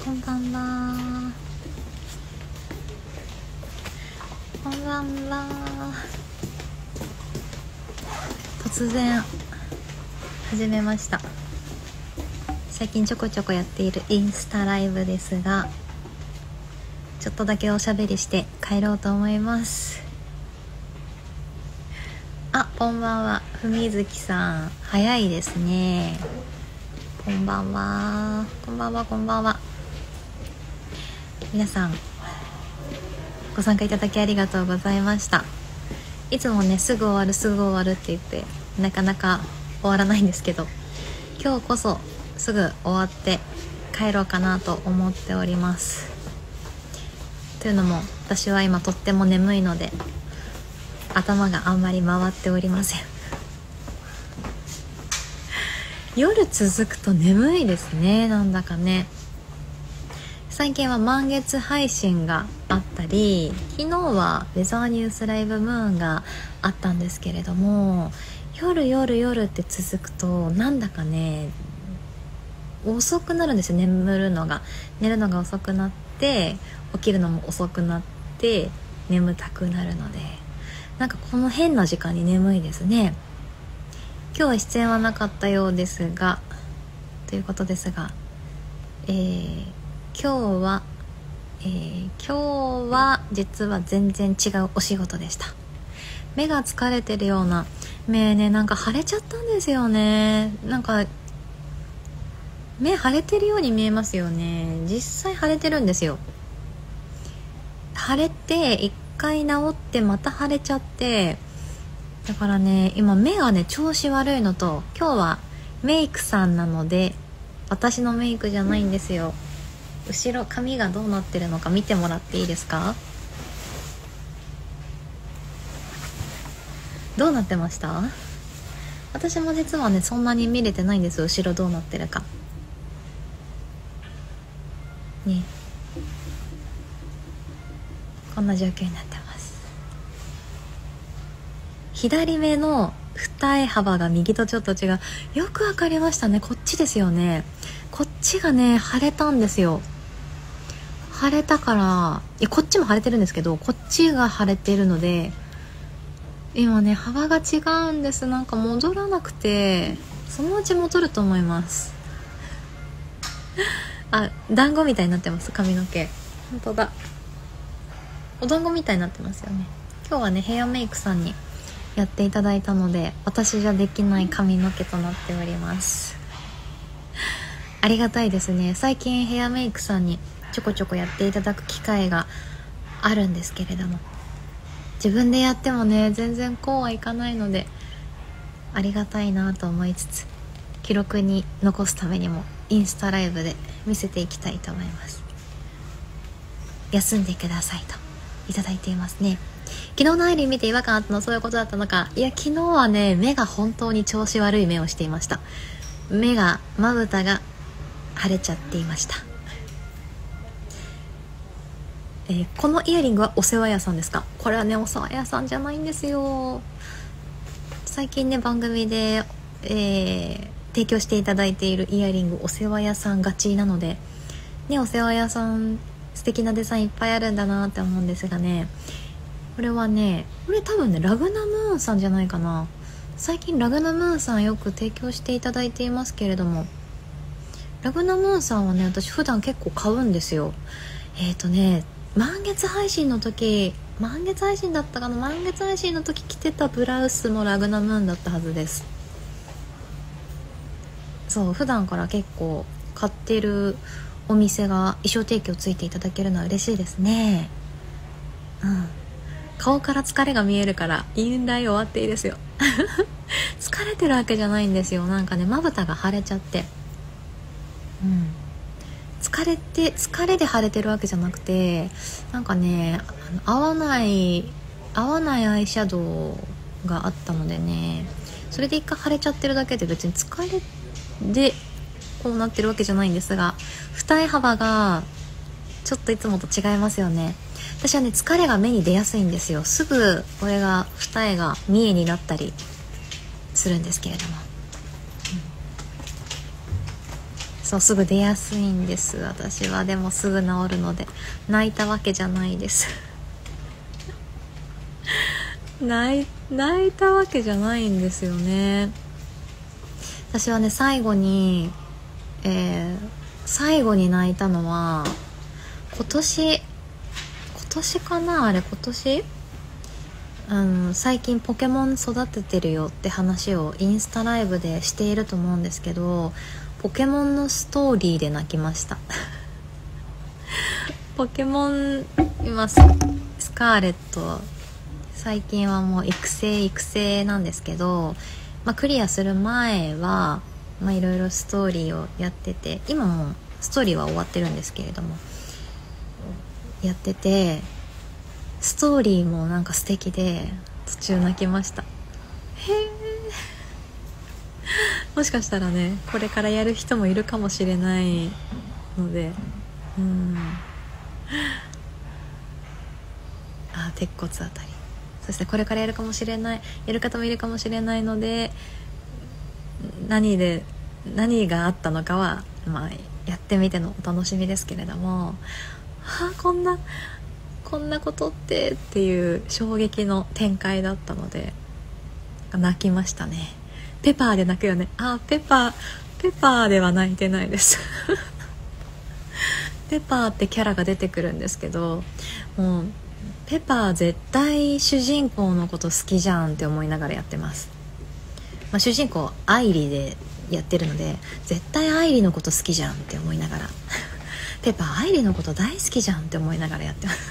こんばんは。こんばんは。突然始めました。最近ちょこちょこやっているインスタライブですが、ちょっとだけおしゃべりして帰ろうと思います。あ、こんばんは。ふみずきさん、早いですね。こんばんは。こんばんは。こんばんは。皆さんご参加いただきありがとうございました。いつもね、すぐ終わるすぐ終わるって言ってなかなか終わらないんですけど、今日こそすぐ終わって帰ろうかなと思っております。というのも、私は今とっても眠いので頭があんまり回っておりません。夜続くと眠いですね。なんだかね、最近は満月配信があったり、昨日はウェザーニュースライブムーンがあったんですけれども、夜って続くとなんだかね、遅くなるんですよ。寝るのが遅くなって、起きるのも遅くなって眠たくなるので、なんかこの変な時間に眠いですね。今日は出演はなかったようですが、ということですが、今日は実は全然違うお仕事でした。目が疲れてるような、目ね、なんか腫れちゃったんですよね。なんか目腫れてるように見えますよね。実際腫れてるんですよ。腫れて一回治ってまた腫れちゃって、だからね、今目がね調子悪いのと、今日はメイクさんなので私のメイクじゃないんですよ。後ろ髪がどうなってるのか見てもらっていいですか？どうなってました？私も実はねそんなに見れてないんですよ、後ろどうなってるかね。こんな状況になってます。左目の二重幅が右とちょっと違う。よくわかりましたね。こっちですよね。こっちがね腫れたんですよ。腫れたから、いやこっちも腫れてるんですけど、こっちが腫れてるので今ね幅が違うんです。なんか戻らなくて、そのうち戻ると思います。あ、団子みたいになってます、髪の毛。本当だ、お団子みたいになってますよね。今日はねヘアメイクさんにやっていただいたので、私じゃできない髪の毛となっております。ありがたいですね。最近ヘアメイクさんにちょこちょこやっていただく機会があるんですけれども、自分でやってもね全然こうはいかないので、ありがたいなと思いつつ、記録に残すためにもインスタライブで見せていきたいと思います。休んでくださいといただいていますね。昨日のアイリン見て違和感あったの、そういうことだったのか。いや、昨日はね目が本当に調子悪い目をしていました。まぶたが腫れちゃっていました。このイヤリングはお世話屋さんですか？これはねお世話屋さんじゃないんですよ。最近ね番組で、提供していただいているイヤリングお世話屋さん勝ちなのでね、お世話屋さん素敵なデザインいっぱいあるんだなって思うんですがね、これはね、これ多分ねラグナムーンさんじゃないかな。最近ラグナムーンさんよく提供していただいていますけれども、ラグナムーンさんはね私普段結構買うんですよ。満月配信の時、満月配信だったかな、満月配信の時着てたブラウスもラグナムーンだったはずです。そう、普段から結構買ってるお店が衣装提供ついていただけるのは嬉しいですね。うん、顔から疲れが見えるからインライ終わっていいですよ。疲れてるわけじゃないんですよ。なんかねまぶたが腫れちゃって、疲れで腫れてるわけじゃなくて、なんかね合わないアイシャドウがあったのでね、それで一回腫れちゃってるだけで、別に疲れでこうなってるわけじゃないんですが、二重幅がちょっといつもと違いますよね。私はね疲れが目に出やすいんですよ。すぐこれが二重が見えになったりするんですけれども、 そうすぐ出やすいんです。私はでもすぐ治るので。泣いたわけじゃないです泣いたわけじゃないんですよね。私はね最後に泣いたのは今年かな。あれ今年最近ポケモン育ててるよって話をインスタライブでしていると思うんですけど、ポケモンのストーリーで泣きましたポケモン今スカーレット最近はもう育成なんですけど、クリアする前はいろいろストーリーをやってて、今もうストーリーは終わってるんですけれどもやってて、ストーリーもなんか素敵で途中泣きました。へえもしかしたらねこれからやる人もいるかもしれないので、鉄骨あたり、そしてこれからやる方もいるかもしれないので、何があったのかは、やってみてのお楽しみですけれども、こんなことっていう衝撃の展開だったので泣きましたね。ペパーで泣くよね。ペパーでは泣いてないですペパーってキャラが出てくるんですけど、もうペパー絶対主人公のこと好きじゃんって思いながらやってます。主人公アイリでやってるので絶対アイリのこと好きじゃんって思いながらペパーアイリのこと大好きじゃんって思いながらやってます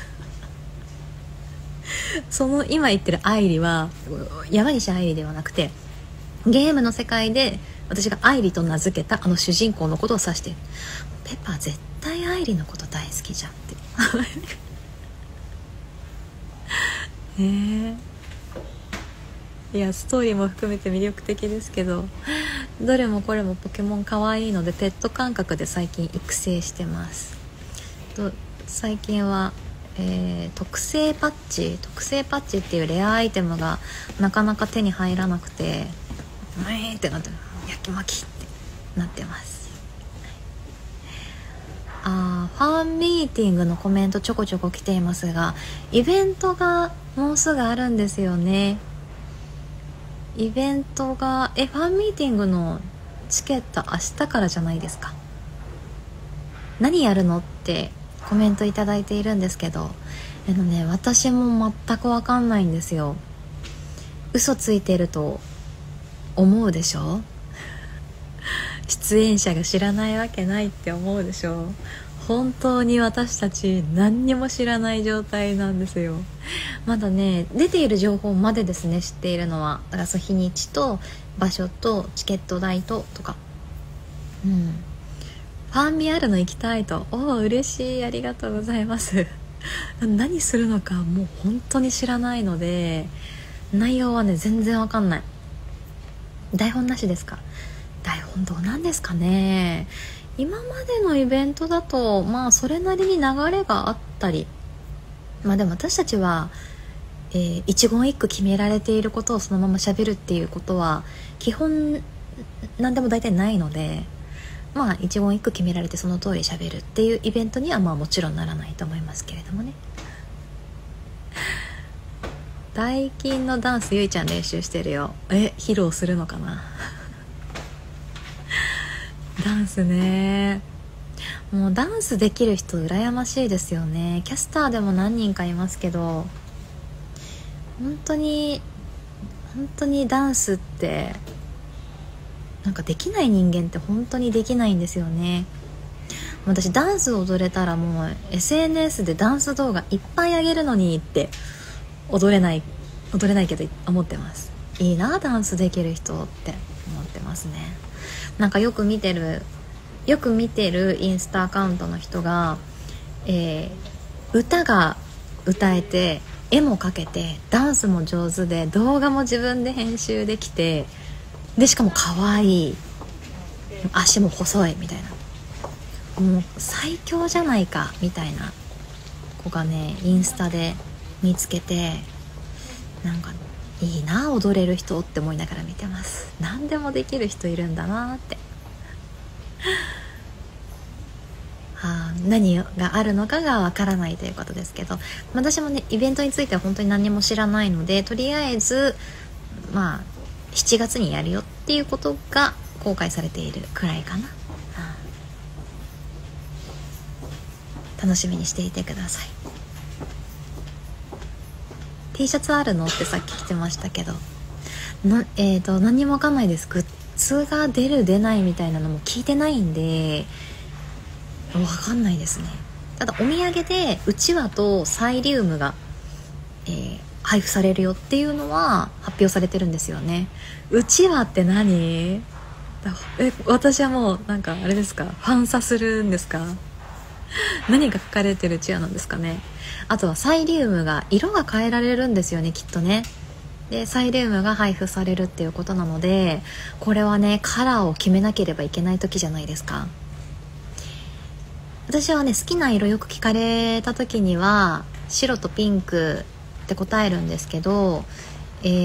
その今言ってるアイリは山岸アイリではなくて、ゲームの世界で私がアイリと名付けた主人公のことを指してる。ペパー絶対アイリのこと大好きじゃんっていやストーリーも含めて魅力的ですけど、どれもこれもポケモン可愛いのでペット感覚で最近育成してます。最近は、特製パッチっていうレアアイテムがなかなか手に入らなくてってなって、焼き巻きってなってます。ファンミーティングのコメントちょこちょこ来ていますが、イベントがもうすぐあるんですよね。イベントがファンミーティングのチケット明日からじゃないですか。何やるのってコメントいただいているんですけど、私も全く分かんないんですよ。嘘ついてると思うでしょ出演者が知らないわけないって思うでしょ。本当に私たち何にも知らない状態なんですよ。まだね出ている情報までですね、知っているのは。だから日にちと場所とチケット代とか、ファンミあるの行きたいと。嬉しい、ありがとうございます何するのかもう本当に知らないので、内容はね全然わかんない。台本なしですか？台本どうなんですかね。今までのイベントだとそれなりに流れがあったり、でも私たちは、一言一句決められていることをそのまま喋るっていうことは基本何でも大体ないので、一言一句決められてその通り喋るっていうイベントにはもちろんならないと思いますけれどもね。大金のダンスゆいちゃん練習してるよ。披露するのかなダンスね、もうダンスできる人羨ましいですよね。キャスターでも何人かいますけど、本当にダンスってできない人間って本当にできないんですよね。私ダンス踊れたらもう SNS でダンス動画いっぱいあげるのにって踊れないけど思ってます。いいなダンスできる人って思ってますね。よく見てるインスタアカウントの人が、歌が歌えて絵も描けてダンスも上手で動画も自分で編集できて、でしかも可愛い、足も細いみたいな、もう最強じゃないかみたいな子がねインスタで見つけて、いいな踊れる人って思いながら見てます。何でもできる人いるんだなって何があるのかがわからないということですけど、私もねイベントについては本当に何も知らないので、とりあえず7月にやるよっていうことが公開されているくらいかな。楽しみにしていてください。 T シャツあるのってさっき来てましたけど、何にもわかんないです。グッズが出る出ないみたいなのも聞いてないんでわかんないですね。ただお土産でうちわとサイリウムが、配布されるよっていうのは発表されてるんですよね。うちわって何？私はもうなんかあれですか、ファンサするんですか？何が書かれてるうちわなんですかね。あとはサイリウムが色が変えられるんですよね、きっとね。でサイリウムが配布されるっていうことなので、これはねカラーを決めなければいけない時じゃないですか。私はね好きな色よく聞かれた時には白とピンクって答えるんですけど、グル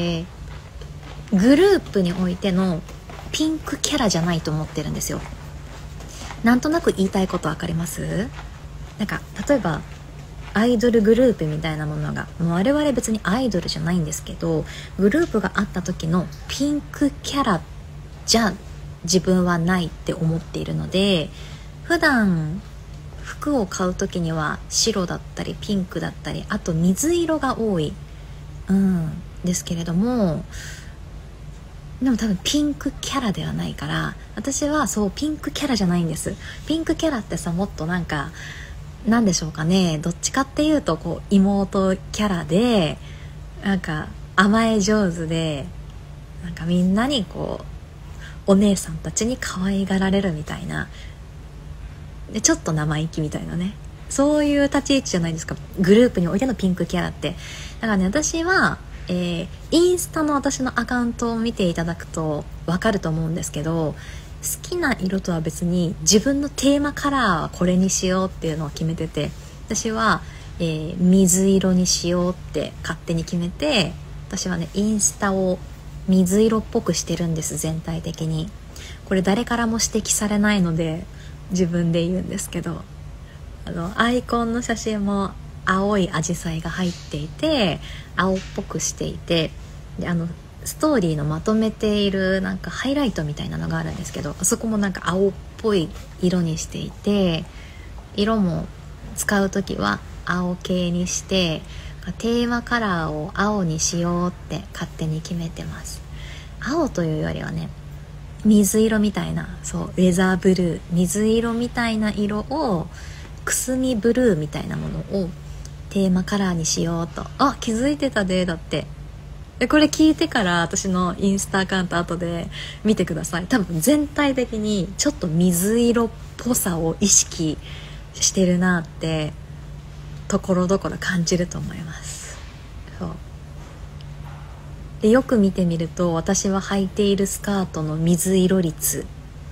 ープにおいてのピンクキャラじゃないと思ってるんですよ。なんとなく言いたいこと分かります？なんか例えばアイドルグループみたいなものが、もう我々別にアイドルじゃないんですけど、グループがあった時のピンクキャラじゃ自分はないって思っているので、普段服を買う時には白だったりピンクだったり、あと水色が多い、ですけれども、でも多分ピンクキャラではないから、私はそうピンクキャラじゃないんです。ピンクキャラってさ、もっとなんかなんでしょうかね、どっちかっていうとこう妹キャラで、なんか甘え上手で、なんかみんなにこうお姉さんたちに可愛がられるみたいなで、ちょっと生意気みたいなね、そういう立ち位置じゃないですか、グループにおいてのピンクキャラって。だからね、私は、インスタの私のアカウントを見ていただくと分かると思うんですけど、好きな色とは別に自分のテーマカラーはこれにしようっていうのを決めてて、私は、水色にしようって勝手に決めて、私はねインスタを水色っぽくしてるんです、全体的に。これ誰からも指摘されないので自分で言うんですけど、アイコンの写真も青いアジサイが入っていて青っぽくしていて、でストーリーのまとめているなんかハイライトみたいなのがあるんですけど、そこもなんか青っぽい色にしていて、色も使う時は青系にして、テーマカラーを青にしようって勝手に決めてます。青というよりはね、水色みたいな、そうウェザーブルー、水色みたいな色をくすみブルーみたいなものをテーマカラーにしようと。気づいてたで。だってこれ聞いてから私のインスタアカウント後で見てください。多分全体的にちょっと水色っぽさを意識してるなってところどころ感じると思います。そうで、よく見てみると私は履いているスカートの水色率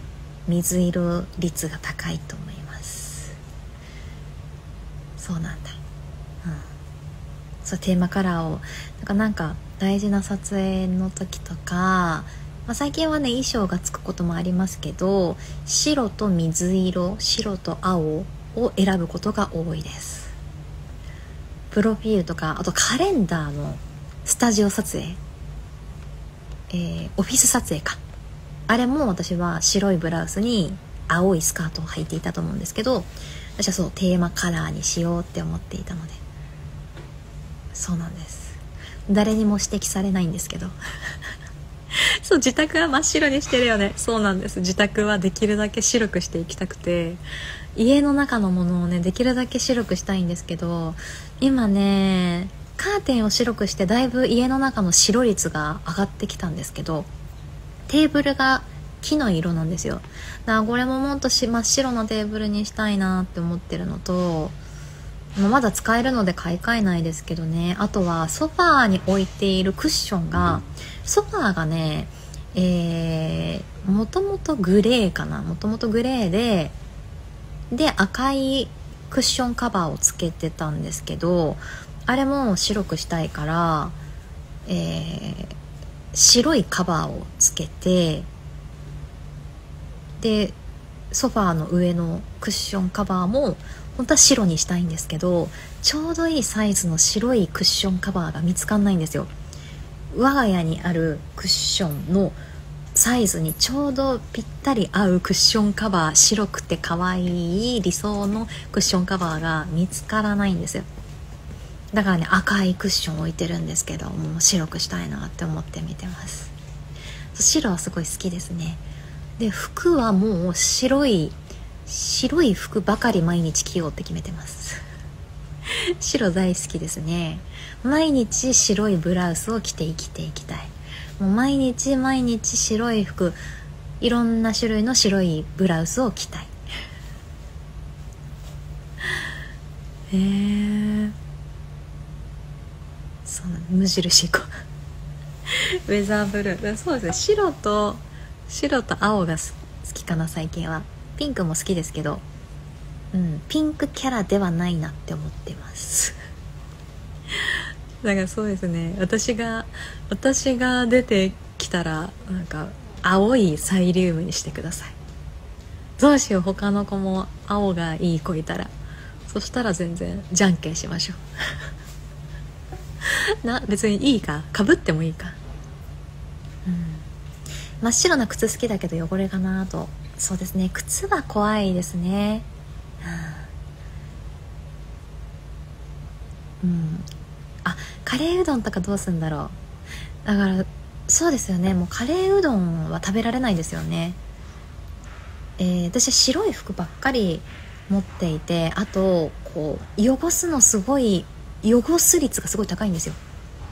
が高いと思います。そうなんだ、そうテーマカラーをなんか大事な撮影の時とか、最近はね衣装がつくこともありますけど、白と水色、白と青を選ぶことが多いです。プロフィールとか、あとカレンダーのスタジオ撮影、オフィス撮影か、あれも私は白いブラウスに青いスカートを履いていたと思うんですけど、私はそうテーマカラーにしようって思っていたので、そうなんです。誰にも指摘されないんですけどそう、自宅は真っ白にしてるよね。そうなんです。自宅はできるだけ白くしていきたくて、家の中のものをねできるだけ白くしたいんですけど、今ねカーテンを白くしてだいぶ家の中の白率が上がってきたんですけど、テーブルが木の色なんですよ。だからこれももっと真っ白なテーブルにしたいなって思ってるのと、まだ使えるので買い替えないですけどね。あとはソファーに置いているクッションが、ソファーがねもともとグレーかな、もともとグレーで赤いクッションカバーをつけてたんですけど、あれも白くしたいから、白いカバーをつけて、でソファーの上のクッションカバーも本当は白にしたいんですけど、ちょうどいいサイズの白いクッションカバーが見つかんないんですよ。我が家にあるクッションのサイズにちょうどぴったり合うクッションカバー、白くて可愛い理想のクッションカバーが見つからないんですよ。だからね、赤いクッション置いてるんですけど、もう白くしたいなって思って見てます。白はすごい好きですね。で、服はもう白い服ばかり毎日着ようって決めてます白大好きですね。毎日白いブラウスを着て生きていきたい。もう毎日白い服、いろんな種類の白いブラウスを着たいそうなの、無印行こうウェザーブルー、そうですね、白と青が好きかな最近は。ピンクも好きですけど、ピンクキャラではないなって思ってますだからそうですね、私が出てきたらなんか青いサイリウムにしてください。どうしよう、他の子も青がいい子いたら、そしたら全然じゃんけんしましょう別にいいか、かぶってもいいか。真っ白な靴好きだけど汚れがなと。そうですね、靴は怖いですね。あ、カレーうどんとかどうすんだろう。だからそうですよね、もうカレーうどんは食べられないですよね。私は白い服ばっかり持っていて、あとこう汚すのすごい、汚す率がすごい高いんですよ。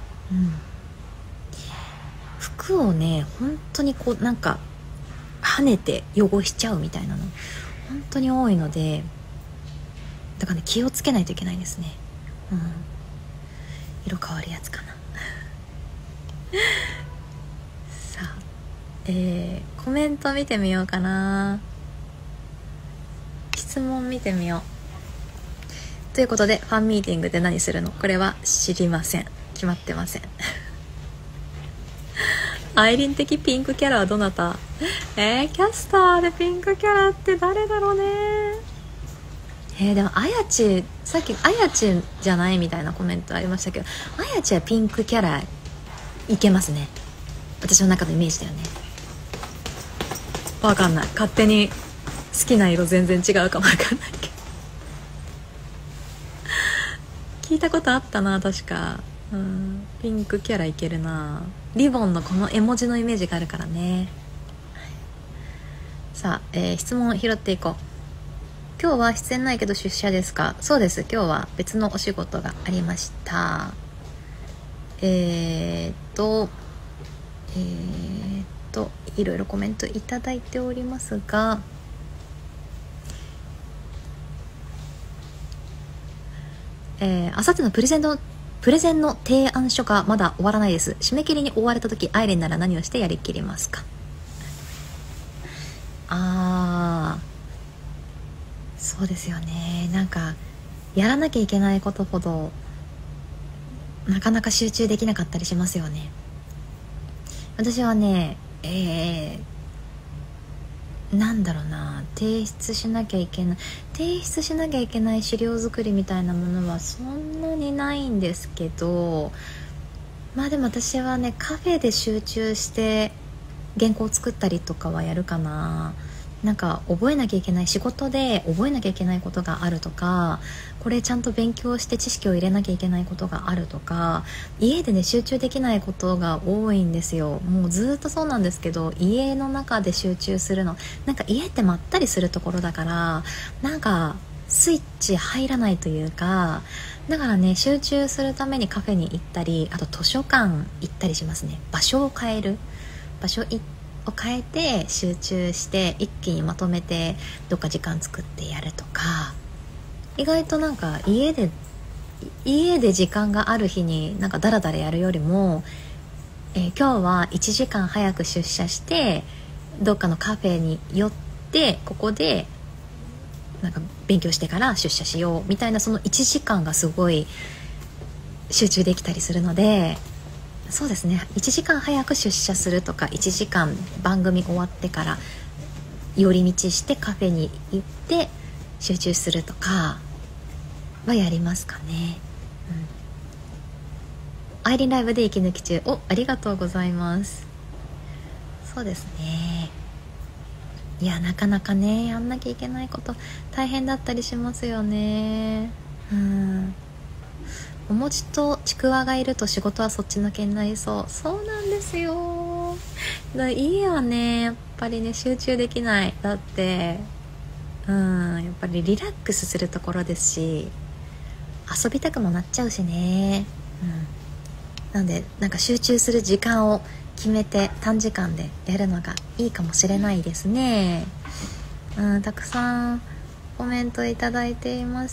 服をね、本当にこうなんか跳ねて汚しちゃうみたいなの本当に多いので、だからね、気をつけないといけないですね。色変わるやつかなさあ、コメント見てみようかな。質問見てみよう。ということで、ファンミーティングで何するの？これは知りません。決まってませんアイリン的ピンクキャラはどなた？キャスターでピンクキャラって誰だろうね。でもあやち、さっきあやちじゃないみたいなコメントありましたけど、あやちはピンクキャラいけますね。私の中のイメージだよね。わかんない、勝手に好きな色全然違うかもわかんないけど聞いたことあったな、確か。ピンクキャラいけるな。リボンのこの絵文字のイメージがあるからね。さあ、質問拾っていこう。今日は出演ないけど出社ですか？そうです、今日は別のお仕事がありました。いろいろコメントいただいておりますが、あさってのプレゼンの提案書がまだ終わらないです。締め切りに追われた時、アイレンなら何をしてやりきりますか？そうですよね。なんかやらなきゃいけないことほどなかなか集中できなかったりしますよね。私はね、なんだろうな、提出しなきゃいけない資料作りみたいなものはそんなにないんですけど、でも私はね、カフェで集中して原稿を作ったりとかはやるかな。なんか覚えなきゃいけない、仕事で覚えなきゃいけないことがあるとか、これちゃんと勉強して知識を入れなきゃいけないことがあるとか、家でね集中できないことが多いんですよ。もうずっとそうなんですけど、家の中で集中するの、なんか家ってまったりするところだから、なんかスイッチ入らないというか、だからね、集中するためにカフェに行ったり、あと図書館行ったりしますね。場所を変えて集中して一気にまとめてどっか時間作ってやるとか、意外となんか家で時間がある日になんかダラダラやるよりも、今日は1時間早く出社してどっかのカフェに寄って、ここでなんか勉強してから出社しようみたいな、その1時間がすごい集中できたりするので、そうですね、1時間早く出社するとか、1時間番組終わってから寄り道してカフェに行って集中するとかはやりますかね。アイリンライブで息抜き中。ありがとうございます。そうですね。いや、なかなかね、やんなきゃいけないこと大変だったりしますよね。お餅とちくわがいると仕事はそっちのけになりそう。そうなんですよ。家はね、やっぱりね、集中できない。だってやっぱりリラックスするところですし、遊びたくもなっちゃうしね。なんで、なんか集中する時間を決めて短時間でやるのがいいかもしれないですね。たくさんコメントいただいています。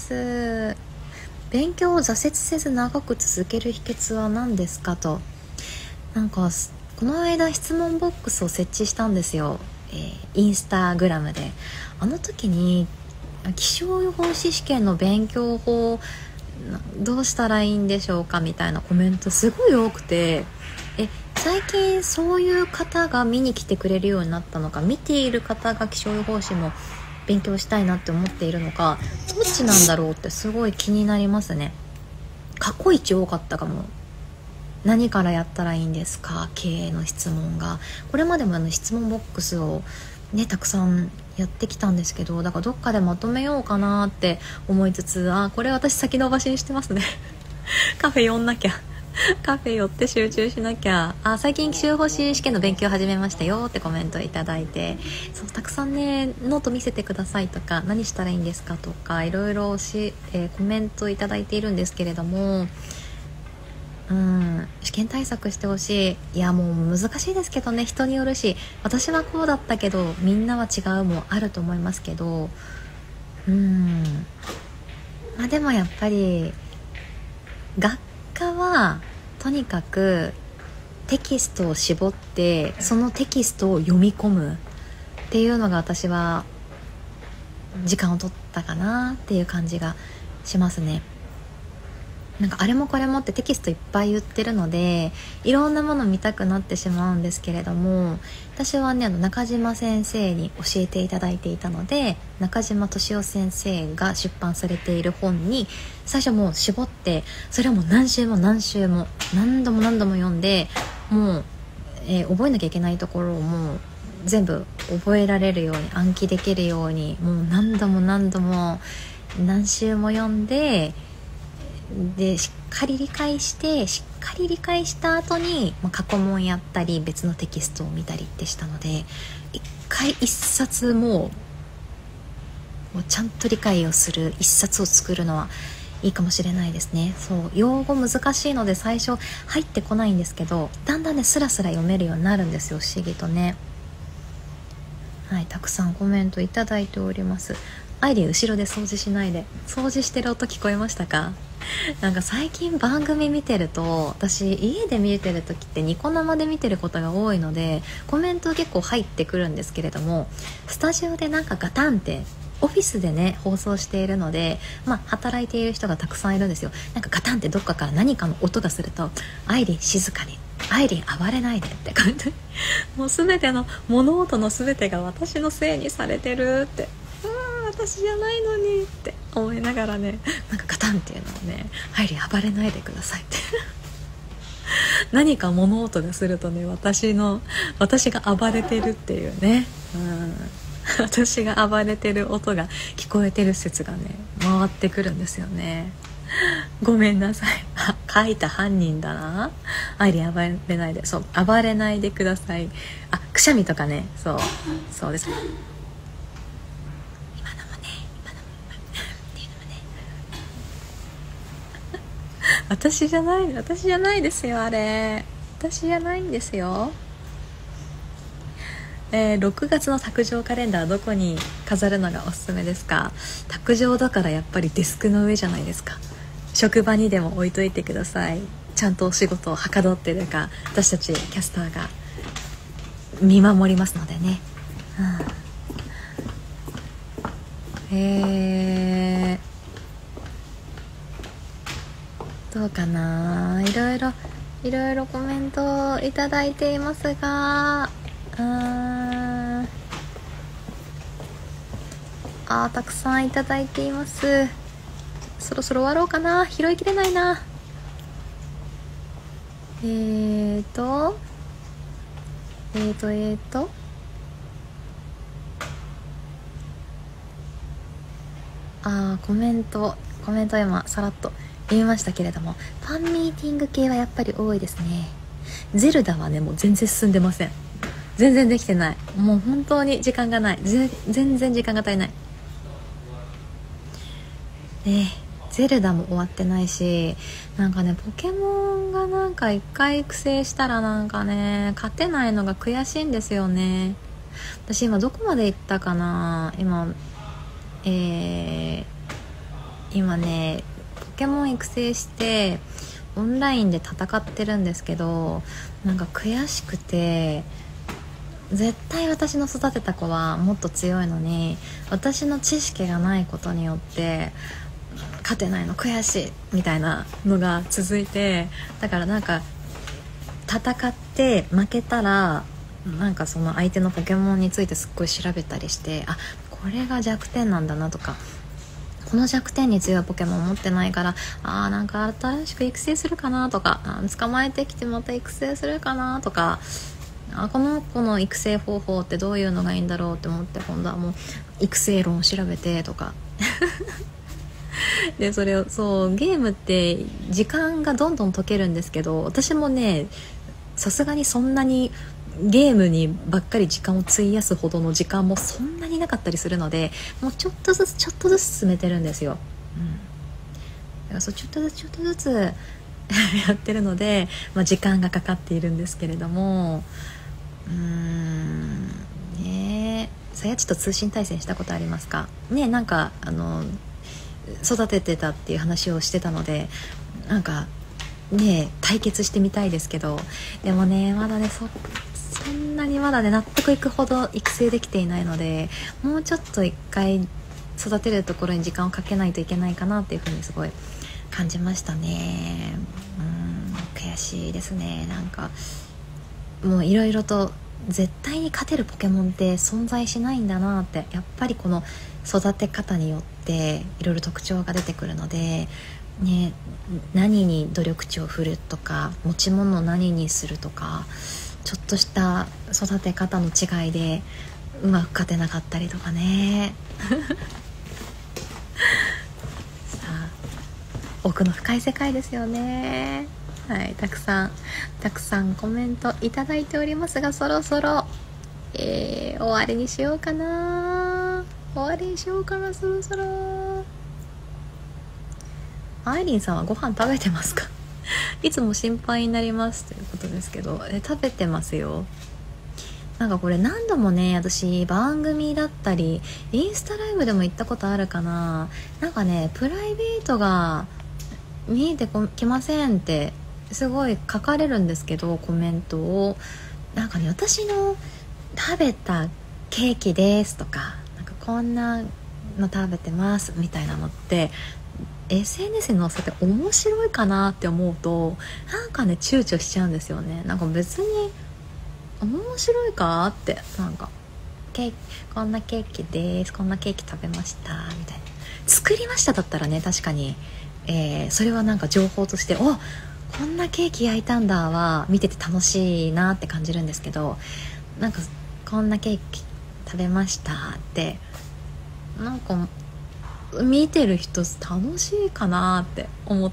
勉強を挫折せず長く続ける秘訣は何ですかと。なんかこの間質問ボックスを設置したんですよ、インスタグラムで。あの時に気象予報士試験の勉強法どうしたらいいんでしょうかみたいなコメントすごい多くて、最近そういう方が見に来てくれるようになったのか、見ている方が気象予報士も勉強したいなって思っているのか、どっちなんだろうってすごい気になりますね。過去一多かったかも。何からやったらいいんですか、経営の質問が。これまでも質問ボックスをね、たくさんやってきたんですけど、だからどっかでまとめようかなって思いつつ、これ私先延ばしにしてますねカフェ寄んなきゃカフェ寄って集中しなきゃ。最近気象予報士試験の勉強始めましたよってコメントいただいて、そうたくさんね、ノート見せてくださいとか、何したらいいんですかとか、いろいろコメントいただいているんですけれども、試験対策してほしい。いや、もう難しいですけどね、人によるし、私はこうだったけどみんなは違うもあると思いますけど、でもやっぱり学科はとにかくテキストを絞って、そのテキストを読み込むっていうのが私は時間を取ったかなっていう感じがしますね。なんかあれもこれもってテキストいっぱい言ってるので、いろんなもの見たくなってしまうんですけれども、私はね、中島先生に教えていただいていたので、中島俊夫先生が出版されている本に最初もう絞って、それをもう何週も何週も何度も何度も読んで、もう、覚えなきゃいけないところをもう全部覚えられるように、暗記できるように、もう何度も何度も何週も読んで、しっかり理解した後に、過去問やったり別のテキストを見たりってしたので、一回一冊もうちゃんと理解をする一冊を作るのはいいかもしれないですね。そう、用語難しいので最初入ってこないんですけど、だんだんね、スラスラ読めるようになるんですよ、不思議とね。はい、たくさんコメントいただいております。アイリン後ろで掃除しないで。掃除してる音聞こえましたか？なんか最近番組見てると、私家で見てる時ってニコ生で見てることが多いので、コメント結構入ってくるんですけれども、スタジオでなんかガタンってオフィスでね放送しているので、働いている人がたくさんいるんですよ。なんかガタンってどっかから何かの音がすると、アイリン静かに、アイリン暴れないでって感じもう全ての物音の全てが私のせいにされてるって、私じゃないのにって思いながらね、なんかガタンっていうのをね、アイリン暴れないでくださいって何か物音がするとね、私が暴れてるっていうね、私が暴れてる音が聞こえてる説がね回ってくるんですよね。ごめんなさい。書いた犯人だな。アイリン暴れないで、そう、暴れないでください。くしゃみとかね、そうです。今のもねっていうのもね私じゃないですよ、あれ。私じゃないんですよ。6月の卓上カレンダーどこに飾るのがおすすめですか？卓上だからやっぱりデスクの上じゃないですか。職場にでも置いといてください。ちゃんとお仕事をはかどってるか、私たちキャスターが見守りますのでね。どうかな。いろいろコメントいただいていますが、 たくさんいただいています。そろそろ終わろうかな。拾いきれないな。コメント今さらっと言いましたけれども、ファンミーティング系はやっぱり多いですね。ゼルダはね、もう全然進んでません。全然できてない。もう本当に時間がない。全然時間が足りない。ゼルダも終わってないし、なんかね、ポケモンがなんか一回育成したらなんかね、勝てないのが悔しいんですよね。私今どこまで行ったかな。今ね、ポケモン育成してオンラインで戦ってるんですけど、なんか悔しくて、絶対私の育てた子はもっと強いのに、私の知識がないことによって勝てないの悔しいみたいなのが続いて、だからなんか戦って負けたら、なんかその相手のポケモンについてすっごい調べたりして、これが弱点なんだなとか、この弱点に強いポケモン持ってないから、なんか新しく育成するかなとか、捕まえてきてまた育成するかなとか、この子の育成方法ってどういうのがいいんだろうって思って、今度はもう育成論を調べてとかで、それをゲームって時間がどんどん解けるんですけど、私もね、さすがにそんなにゲームにばっかり時間を費やすほどの時間もそんなになかったりするので、もうちょっとずつ進めてるんですよ。だからちょっとずつやってるので、時間がかかっているんですけれども、さやちと通信対戦したことありますかね。なんか育ててたっていう話をしてたので、なんかね対決してみたいですけど、でもね、まだねそんなにまだね納得いくほど育成できていないので、もうちょっと一回育てるところに時間をかけないといけないかなっていうふうにすごい感じましたね。悔しいですね。なんかもういろいろと絶対に勝てるポケモンって存在しないんだなって、やっぱりこの育て方によっていろいろ特徴が出てくるので、何に努力値を振るとか、持ち物を何にするとか、ちょっとした育て方の違いでうまく勝てなかったりとかねさあ、奥の深い世界ですよね。はい、たくさんコメントいただいておりますが、そろそろ、終わりにしようかな。そろそろ。アイリンさんはご飯食べてますかいつも心配になりますということですけど、食べてますよ。なんかこれ何度もね、私番組だったりインスタライブでも行ったことあるかな。なんかね、プライベートが見えてきませんってすごい書かれるんですけど、コメントをなんかね、私の食べたケーキですとか、なんかこんなの食べてますみたいなのって SNS に載せて面白いかなって思うと、なんかね躊躇しちゃうんですよね。なんか別に面白いかって、なんかこんなケーキです、こんなケーキ食べましたみたいな、作りましただったらね、確かに、それはなんか情報として、こんなケーキ焼いたんだは見てて楽しいなって感じるんですけど、なんかこんなケーキ食べましたってなんか見てる人楽しいかなって思って、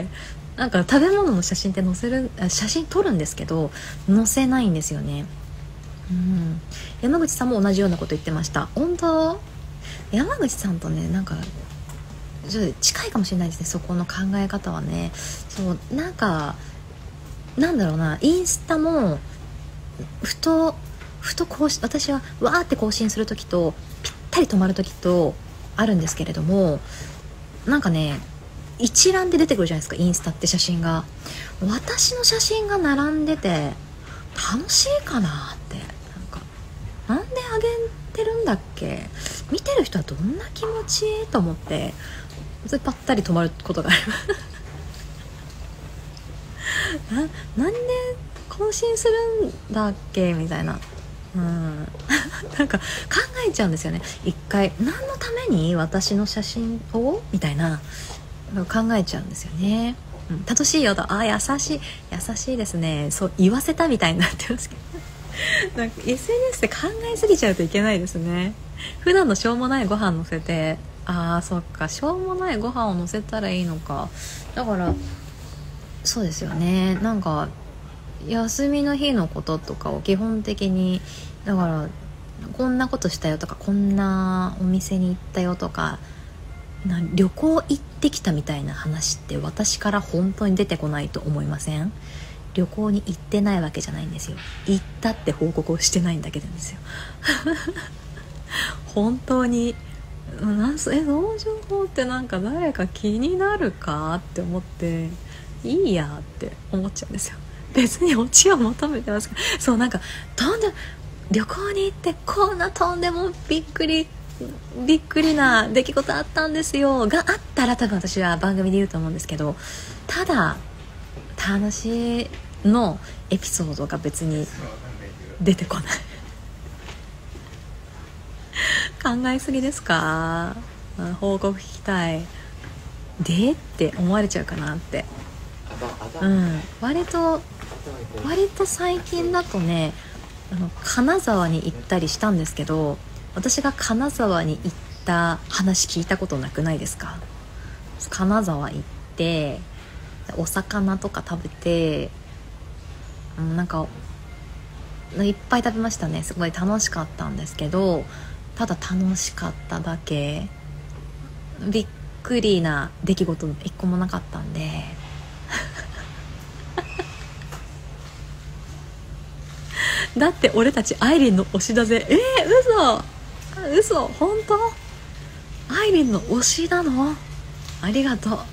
なんか食べ物の写真って写真撮るんですけど載せないんですよね。山口さんも同じようなこと言ってました。本当？山口さんとね、なんかちょっと近いかもしれないですね、そこの考え方はね。そうなんかなんだろうな、インスタもふと更新、私はわーって更新する時とぴったり止まる時とあるんですけれども、なんかね一覧で出てくるじゃないですか、インスタって写真が。私の写真が並んでて楽しいかなって、なんであげてるんだっけ、見てる人はどんな気持ちと思って、それぱったり止まることがありますなんで更新するんだっけみたいな。 なんか考えちゃうんですよね。一回何のために私の写真をみたいな考えちゃうんですよね。楽しいよと、優しいですね、そう言わせたみたいになってますけどなんか SNS で考えすぎちゃうといけないですね。普段のしょうもないご飯乗せて、そっか、しょうもないご飯を乗せたらいいのか。だからそうですよね。なんか休みの日のこととかを基本的に、だからこんなことしたよとか、こんなお店に行ったよとか、旅行行ってきたみたいな話って私から本当に出てこないと思いません？旅行に行ってないわけじゃないんですよ。行ったって報告をしてないんだけなんですよ本当にその情報ってなんか誰か気になるかって思って、いいやって思っちゃうんですよ。別にオチを求めてますから。そう、なんか旅行に行ってこんなとんでもびっくりな出来事あったんですよがあったら、多分私は番組で言うと思うんですけど、ただ楽しいのエピソードが別に出てこない考えすぎですか？報告聞きたいでって思われちゃうかなって。割と最近だとね、金沢に行ったりしたんですけど、私が金沢に行った話聞いたことなくないですか？金沢行ってお魚とか食べて、なんかいっぱい食べましたね。すごい楽しかったんですけど、ただ楽しかっただけ、びっくりな出来事一個もなかったんでだって俺たちアイリンの推しだぜ。嘘本当？アイリンの推しなの？ありがとう。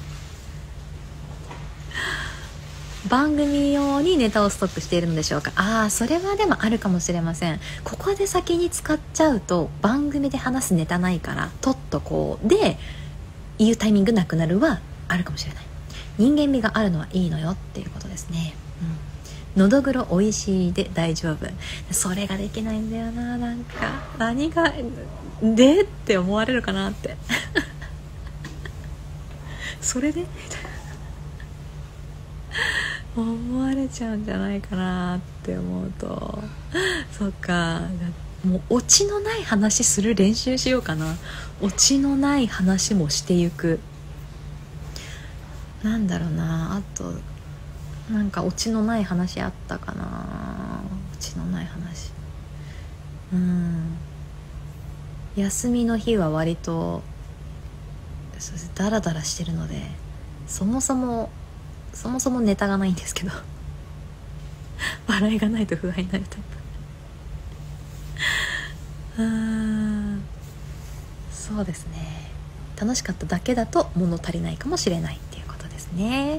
番組用にネタをストックしているのでしょうか。それはでもあるかもしれません。ここで先に使っちゃうと番組で話すネタないから、とっとこうで言うタイミングなくなるはあるかもしれない。人間味があるのはいいのよっていうことですね。のどぐろおいしいで大丈夫。それができないんだよな。なんか何がでって思われるかなってそれでみたいな思われちゃうんじゃないかなって思うと、そっか、もうオチのない話する練習しようかな。オチのない話もしていく。なんだろうな、あとなんかオチのない話あったかな。オチのない話、休みの日は割とダラダラしてるので、そもそもネタがないんですけど笑いがないと不安になるタイプ。そうですね、楽しかっただけだと物足りないかもしれないっていうことですね。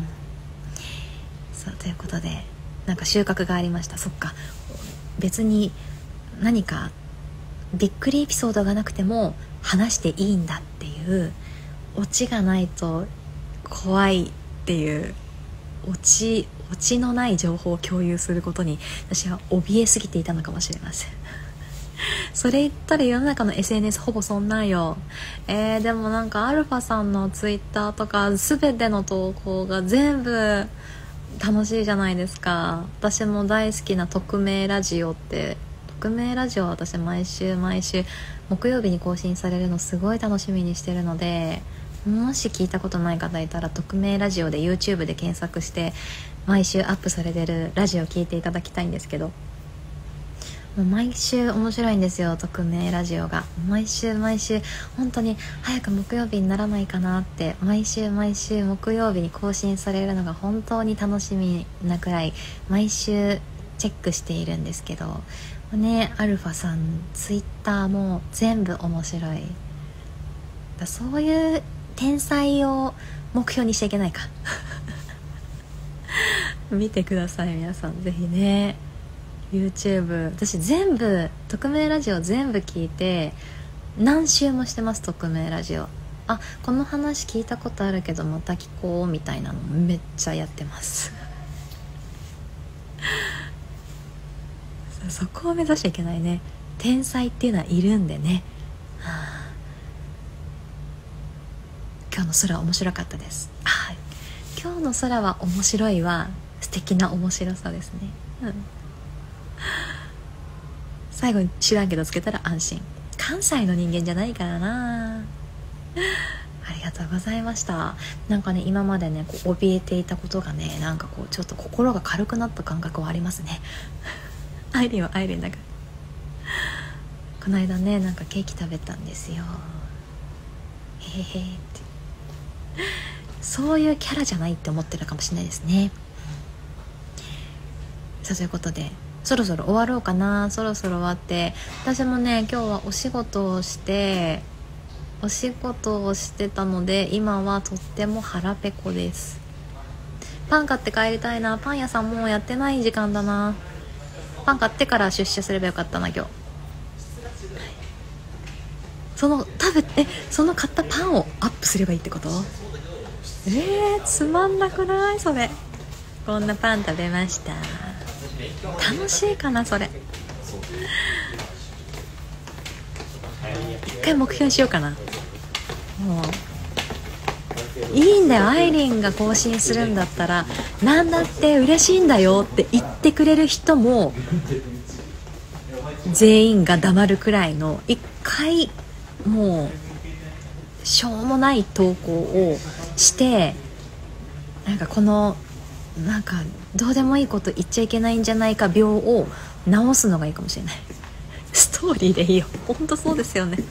そうということで、なんか収穫がありました。そっか、別に何かびっくりエピソードがなくても話していいんだっていう、オチがないと怖いっていう、オチのない情報を共有することに私は怯えすぎていたのかもしれませんそれ言ったら世の中の SNS ほぼそんなんよ。でもなんかアルファさんのツイッターとか全ての投稿が全部楽しいじゃないですか。私も大好きな匿名ラジオは私毎週木曜日に更新されるのすごい楽しみにしてるので、もし聞いたことない方いたら匿名ラジオで YouTube で検索して毎週アップされてるラジオを聞いていただきたいんですけど、もう毎週面白いんですよ、匿名ラジオが。毎週本当に早く木曜日にならないかなって、毎週木曜日に更新されるのが本当に楽しみなくらい毎週チェックしているんですけどね。アルファさんツイッターも全部面白い。そういう天才を目標にしちゃいけないか見てください皆さん、ぜひね。 YouTube 私全部匿名ラジオ全部聞いて何周もしてます。匿名ラジオ、この話聞いたことあるけどまた聞こうみたいなのめっちゃやってますさそこを目指しちゃいけないね。天才っていうのはいるんでね、今日の空面白かったです。今日の空は面白いは素敵な面白さですね、最後に知らんけどつけたら安心。関西の人間じゃないからな。ありがとうございました。なんかね、今までねこう怯えていたことがね、なんかこうちょっと心が軽くなった感覚はありますね。アイリンはアイリンだから。この間ね、なんかケーキ食べたんですよ。へへへって、そういうキャラじゃないって思ってるかもしれないですね。さあ、ということでそろそろ終わろうかな。そろそろ終わって、私もね今日はお仕事をしてたので、今はとっても腹ペコです。パン買って帰りたいな。パン屋さんもうやってない時間だな。パン買ってから出社すればよかったな今日。その買ったパンをアップすればいいってこと？つまんなくない？それ。こんなパン食べました。楽しいかなそれ。一回目標にしようかな。もういいんだよ、アイリンが更新するんだったらなんだって嬉しいんだよって言ってくれる人も全員が黙るくらいの、一回もうしょうもない投稿をして、なんかこのなんかどうでもいいこと言っちゃいけないんじゃないか病を治すのがいいかもしれない。ストーリーでいいよ。本当そうですよね。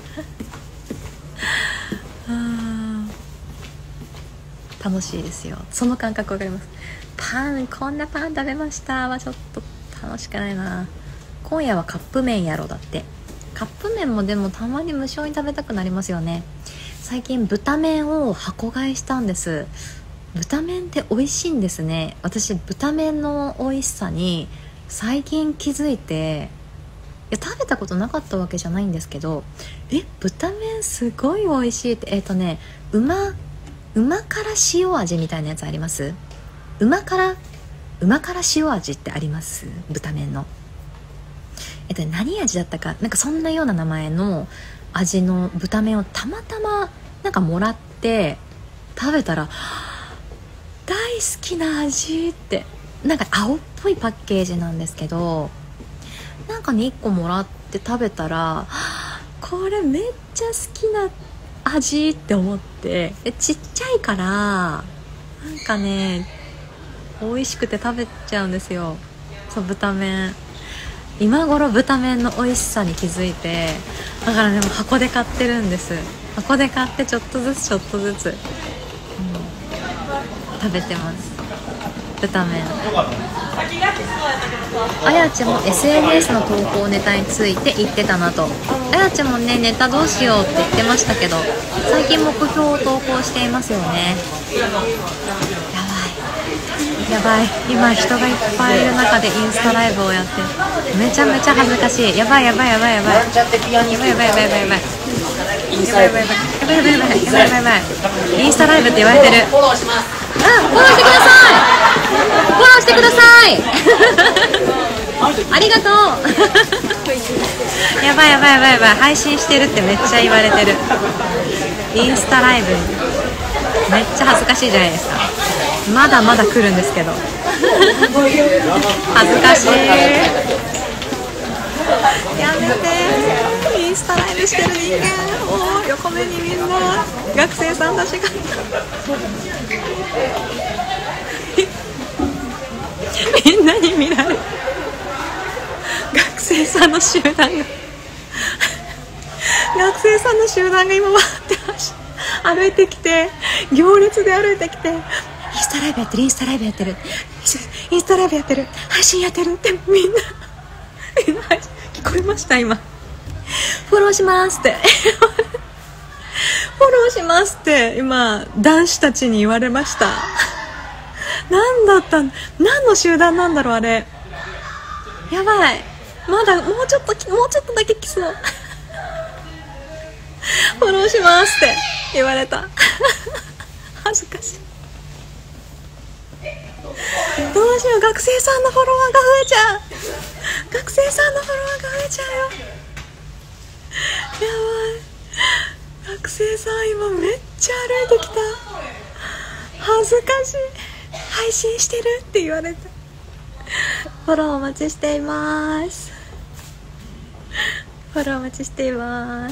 楽しいですよ、その感覚わかります。こんなパン食べましたはちょっと楽しくないな。今夜はカップ麺やろ。だってカップ麺もでもたまに無性に食べたくなりますよね。最近豚麺を箱買いしたんです。豚麺って美味しいんですね。私豚麺の美味しさに最近気づいて、食べたことなかったわけじゃないんですけど、豚麺すごい美味しいって。うま辛塩味みたいなやつあります？うま辛塩味ってあります？豚麺の何味だったか、なんかそんなような名前の味の豚麺をたまたまなんかもらって食べたら、大好きな味って。なんか青っぽいパッケージなんですけど、なんかね1個もらって食べたら、これめっちゃ好きな味って思って、ちっちゃいからなんかね美味しくて食べちゃうんですよ。そう、豚麺今頃豚麺の美味しさに気づいて、だからねもう箱で買ってるんです。箱で買ってちょっとずつ、食べてます。豚麺。あやちも SNS の投稿ネタについて言ってたなと。あやちもねネタどうしようって言ってましたけど、最近目標を投稿していますよね。やばい、今人がいっぱいいる中でインスタライブをやってる。めちゃめちゃ恥ずかしい。やばいインスタライブって言われてる。フォローしてください。ありがとう。やばい配信してるってめっちゃ言われてる。インスタライブめっちゃ恥ずかしいじゃないですか。まだまだ来るんですけど恥ずかしい。やめて、インスタライブしてる人間を横目にみんな学生さんたちがみんなに見られる。学生さんの集団が今待ってました。歩いてきて、行列で歩いてきて、インスタライブやってる、インスタライブやってる、配信やってるってみんな聞こえました？今フォローしますって今男子たちに言われました。何の集団なんだろうあれ。やばい、まだもうちょっとだけ来そうフォローしますって言われた恥ずかしい。 どうしよう、学生さんのフォロワーが増えちゃう。学生さんのフォロワーが増えちゃうよ。やばい、学生さん今めっちゃ歩いてきた。恥ずかしい。配信してるって言われて。フォローお待ちしています。フォローお待ちしています。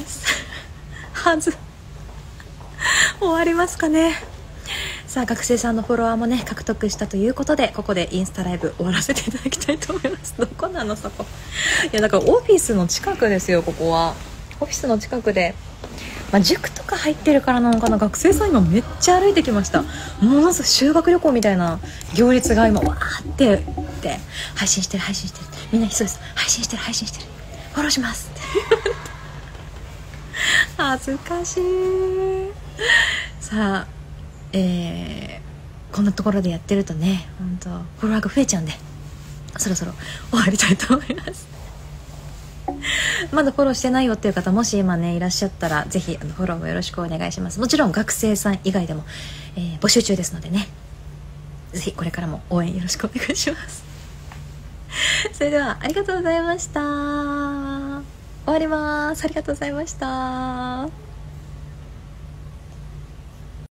終わりますかね。さあ、学生さんのフォロワーもね獲得したということで、ここでインスタライブ終わらせていただきたいと思います。どこなのそこ。いやだからオフィスの近くですよ。ここはオフィスの近くで、塾とか入ってるからなのかな、学生さん今めっちゃ歩いてきました。ものすごい修学旅行みたいな行列が今わーってって配信してる、みんなそうです、配信してる、フォローします恥ずかしい。さあ、こんなところでやってるとね、本当フォロワーが増えちゃうんで、そろそろ終わりたいと思いますまだフォローしてないよっていう方、もし今ねいらっしゃったら、ぜひフォローもよろしくお願いします。もちろん学生さん以外でも、募集中ですのでね、ぜひこれからも応援よろしくお願いしますそれではありがとうございました。終わります。ありがとうございました。